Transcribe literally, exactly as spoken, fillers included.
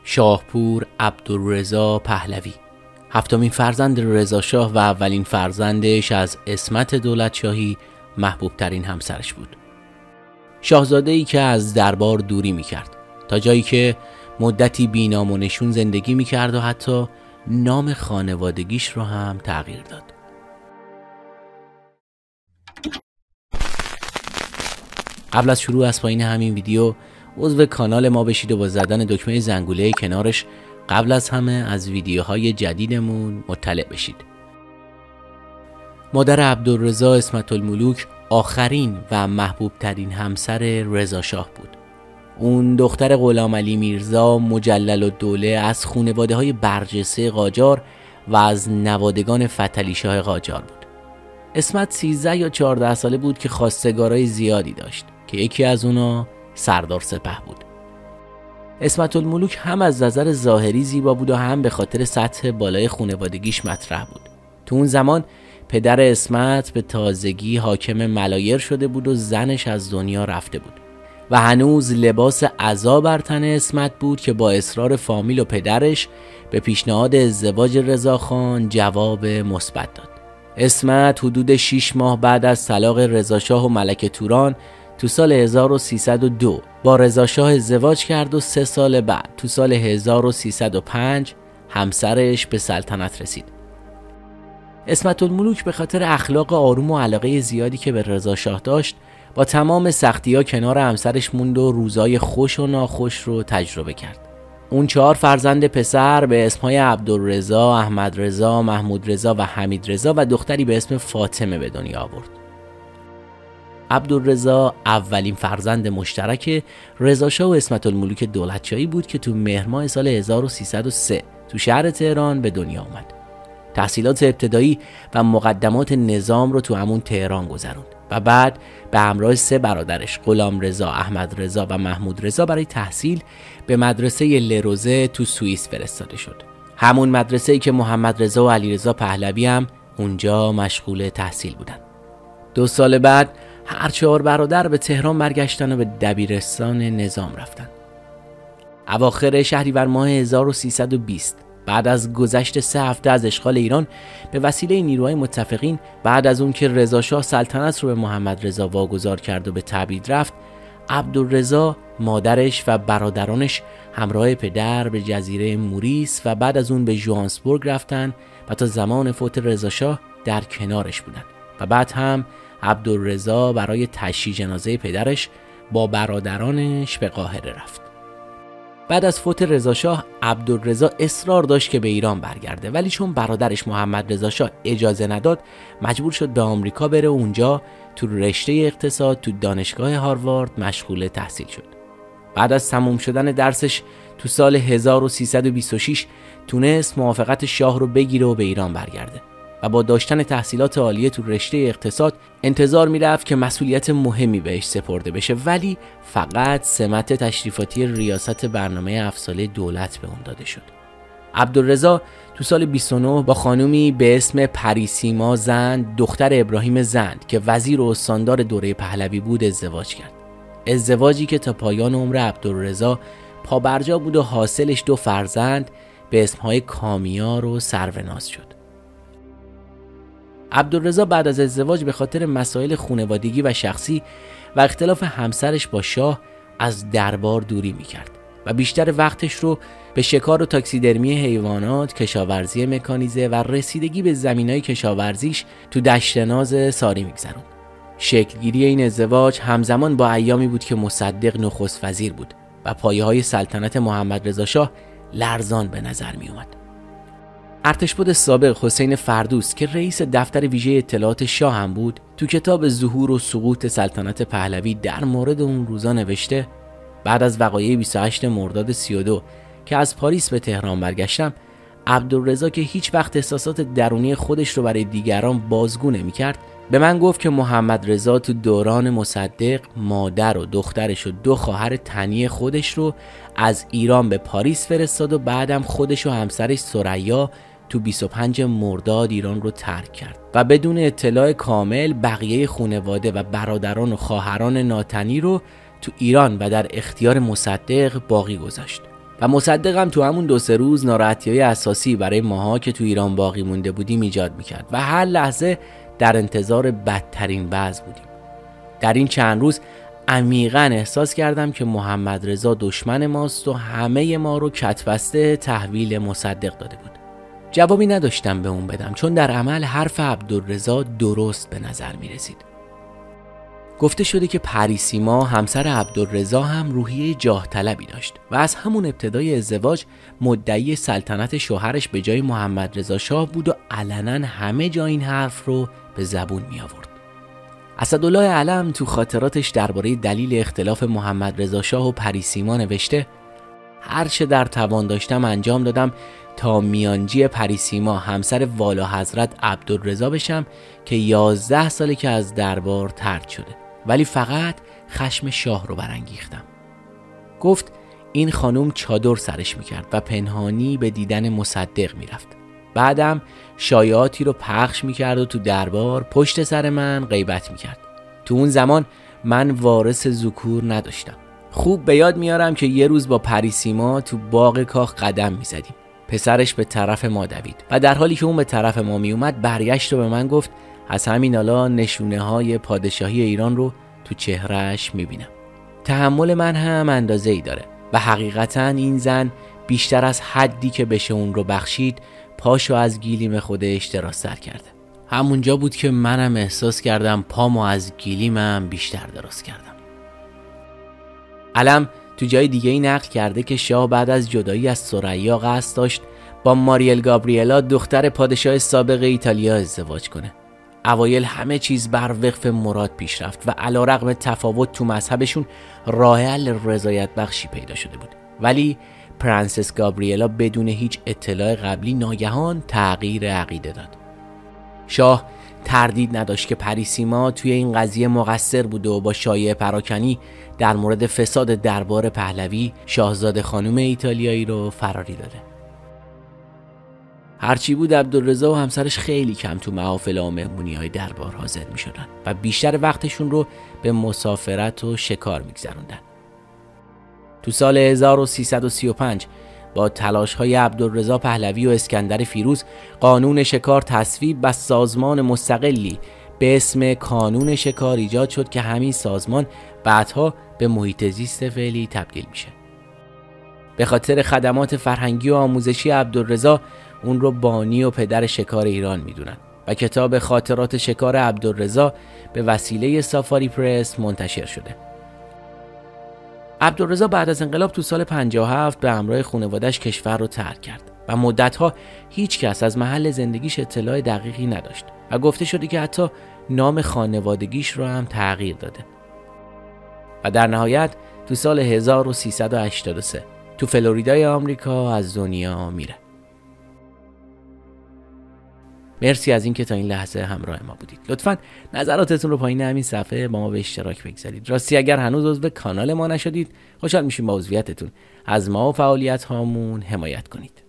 شاهپور عبدالرضا پهلوی، هفتمین فرزند رضا شاه و اولین فرزندش از عصمت دولتشاهی، محبوب ترین همسرش بود. شاهزاده‌ای که از دربار دوری میکرد تا جایی که مدتی بی‌نام و نشون زندگی میکرد و حتی نام خانوادگیش رو هم تغییر داد. قبل از شروع از پایین همین ویدیو عضو کانال ما بشید و با زدن دکمه زنگوله کنارش قبل از همه از ویدیوهای جدیدمون مطلع بشید. مادر عبدالرضا عصمت الملوک آخرین و محبوب ترین همسر رضا شاه بود. اون دختر غلام علی میرزا مجلل الدوله از خانواده های برجسته قاجار و از نوادگان فتحعلی شاه قاجار بود. عصمت سیزده یا چهارده ساله بود که خواستگارای زیادی داشت که یکی از اونا سردار سپه بود. عصمت الملوک هم از نظر ظاهری زیبا بود و هم به خاطر سطح بالای خانوادگیش مطرح بود. تو اون زمان پدر عصمت به تازگی حاکم ملایر شده بود و زنش از دنیا رفته بود و هنوز لباس عزا بر تن عصمت بود که با اصرار فامیل و پدرش به پیشنهاد ازدواج رضاخان جواب مثبت داد. عصمت حدود شش ماه بعد از طلاق رضا شاه و ملکه توران تو سال هزار و سیصد و دو با رضا شاه ازدواج کرد و سه سال بعد تو سال هزار و سیصد و پنج همسرش به سلطنت رسید. عصمت الملوک به خاطر اخلاق آروم و علاقه زیادی که به رضا شاه داشت با تمام سختی‌ها کنار همسرش موند و روزای خوش و ناخوش رو تجربه کرد. اون چهار فرزند پسر به اسمهای عبدالرضا، احمدرضا، محمودرضا و حمیدرضا و دختری به اسم فاطمه به دنیا آورد. عبدالرضا اولین فرزند مشترک رضا شاه و عصمت الملوک دولتشاهی بود که تو مهر ماه سال هزار و سیصد و سه تو شهر تهران به دنیا اومد. تحصیلات ابتدایی و مقدمات نظام رو تو همون تهران گذروند و بعد به همراه سه برادرش غلامرضا، احمدرضا و محمودرضا برای تحصیل به مدرسه لروزه تو سوئیس فرستاده شد. همون مدرسه‌ای که محمدرضا و علیرضا پهلوی هم اونجا مشغول تحصیل بودن. دو سال بعد هر چهار برادر به تهران برگشتن و به دبیرستان نظام رفتن. اواخر شهریور ماه هزار و سیصد و بیست بعد از گذشت سه هفته از اشغال ایران به وسیله نیروهای متفقین، بعد از اون که رضا شاه سلطنت رو به محمدرضا واگذار کرد و به تبعید رفت، عبدالرضا، مادرش و برادرانش همراه پدر به جزیره موریس و بعد از اون به ژوهانسبورگ رفتن و تا زمان فوت رضا شاه در کنارش بودن و بعد هم عبدالرضا برای تشییع جنازه پدرش با برادرانش به قاهره رفت. بعد از فوت رضا شاه عبدالرضا اصرار داشت که به ایران برگرده، ولی چون برادرش محمدرضا شاه اجازه نداد مجبور شد به آمریکا بره و اونجا تو رشته اقتصاد تو دانشگاه هاروارد مشغول تحصیل شد. بعد از تموم شدن درسش تو سال هزار و سیصد و بیست و شش تونست موافقت شاه رو بگیره و به ایران برگرده و با داشتن تحصیلات عالیه تو رشته اقتصاد انتظار میرفت که مسئولیت مهمی بهش سپرده بشه، ولی فقط سمت تشریفاتی ریاست برنامه افسانه دولت به اون داده شد. عبدالرضا تو سال بیست و نه با خانومی به اسم پریسیما زند، دختر ابراهیم زند که وزیر و استاندار دوره پهلوی بود، ازدواج کرد. ازدواجی که تا پایان عمر عبدالرضا پابرجا بود و حاصلش دو فرزند به اسمهای کامیار و سروناز شد. عبدالرضا بعد از ازدواج به خاطر مسائل خانوادگی و شخصی و اختلاف همسرش با شاه از دربار دوری میکرد و بیشتر وقتش رو به شکار و تاکسیدرمی حیوانات، کشاورزی مکانیزه و رسیدگی به زمینای کشاورزیش تو دشت ناز ساری میگذروند. شکلگیری این ازدواج همزمان با ایامی بود که مصدق نخست وزیر بود و پایه‌های سلطنت محمدرضا شاه لرزان به نظر می اومد. ارتشبد سابق حسین فردوس که رئیس دفتر ویژه اطلاعات شاه هم بود، تو کتاب ظهور و سقوط سلطنت پهلوی در مورد اون روزا نوشته: بعد از وقایع بیست و هشت مرداد سی و دو که از پاریس به تهران برگشتم، عبدالرضا که هیچ وقت احساسات درونی خودش رو برای دیگران بازگو نمی‌کرد، به من گفت که محمدرضا تو دوران مصدق مادر و دخترش و دو خواهر تنی خودش رو از ایران به پاریس فرستاد و بعدم خودش و همسرش ثریا تو بیست و پنج مرداد ایران رو ترک کرد و بدون اطلاع کامل بقیه خانواده و برادران و خواهران ناتنی رو تو ایران و در اختیار مصدق باقی گذاشت. و مصدقم تو همون دو سه روز ناراحتی‌های اساسی برای ماها که تو ایران باقی مونده بودیم ایجاد میکرد و هر لحظه در انتظار بدترین وضع بودیم. در این چند روز عمیقاً احساس کردم که محمد رضا دشمن ماست و همه ما رو کت‌بسته تحویل مصدق داده بود. جوابی نداشتم به اون بدم، چون در عمل حرف عبدالرضا درست به نظر می رسید. گفته شده که پریسیما همسر عبدالرضا هم روحیه جاه طلبی داشت و از همون ابتدای ازدواج مدعی سلطنت شوهرش به جای محمد رضا شاه بود و علنا همه جا این حرف رو به زبون می آورد. اسدالله علم تو خاطراتش درباره دلیل اختلاف محمد رضا شاه و پریسیما نوشته: هر چه در توان داشتم انجام دادم تا میانجی پریسیما همسر والا حضرت عبدالرضا بشم که یازده ساله که از دربار طرد شده، ولی فقط خشم شاه رو برانگیختم. گفت این خانم چادر سرش میکرد و پنهانی به دیدن مصدق میرفت. بعدم شایعاتی رو پخش میکرد و تو دربار پشت سر من غیبت میکرد. تو اون زمان من وارث ذکور نداشتم. خوب به یاد میارم که یه روز با پریسیما تو باغ کاخ قدم میزدیم. پسرش به طرف ما دوید و در حالی که اون به طرف ما میومد برگشت و به من گفت از همین حالا نشونه های پادشاهی ایران رو تو چهرهش میبینم. تحمل من هم اندازه ای داره و حقیقتا این زن بیشتر از حدی که بشه اون رو بخشید پاشو از گیلیم خودش دراستر کرده. همونجا بود که منم احساس کردم پامو از گیلیمم بیشتر دراز کردم. علم تو جای دیگه ای نقل کرده که شاه بعد از جدایی از ثریا قصد داشت با ماریل گابریلا دختر پادشاه سابق ایتالیا ازدواج کنه. اوایل همه چیز بر وفق مراد پیش رفت و علیرغم تفاوت تو مذهبشون راه حل رضایت بخشی پیدا شده بود، ولی پرنسس گابریلا بدون هیچ اطلاع قبلی ناگهان تغییر عقیده داد. شاه تردید نداشت که پریسیما توی این قضیه مقصر بوده و با شایعه پراکنی در مورد فساد دربار پهلوی شاهزاده خانم ایتالیایی رو فراری داده. هرچی بود عبدالرضا و همسرش خیلی کم تو محافل و مهمونی‌های دربار حاضر می‌شدن و بیشتر وقتشون رو به مسافرت و شکار می‌گذروندن. تو سال هزار و سیصد و سی و پنج با تلاش‌های عبدالرضا پهلوی و اسکندر فیروز قانون شکار تصویب و سازمان مستقلی به اسم کانون شکار ایجاد شد که همین سازمان بعدها به محیط زیست فعلی تبدیل میشه. به خاطر خدمات فرهنگی و آموزشی عبدالرضا اون رو بانی و پدر شکار ایران میدونن و کتاب خاطرات شکار عبدالرضا به وسیله سافاری پرس منتشر شده. عبدالرضا بعد از انقلاب تو سال پنجاه و هفت به همراه خانواده‌اش کشور رو ترک کرد و مدت‌ها هیچ کس از محل زندگیش اطلاع دقیقی نداشت و گفته شده که حتی نام خانوادگیش رو هم تغییر داده. و در نهایت تو سال هزار و سیصد و هشتاد و سه تو فلوریدای آمریکا از دنیا میره. مرسی از اینکه تا این لحظه همراه ما بودید. لطفاً نظراتتون رو پایین همین صفحه با ما به اشتراک بگذارید. راستی اگر هنوز عضو کانال ما نشدید، خوشحال میشیم با عضویتتون از ما و فعالیت هامون حمایت کنید.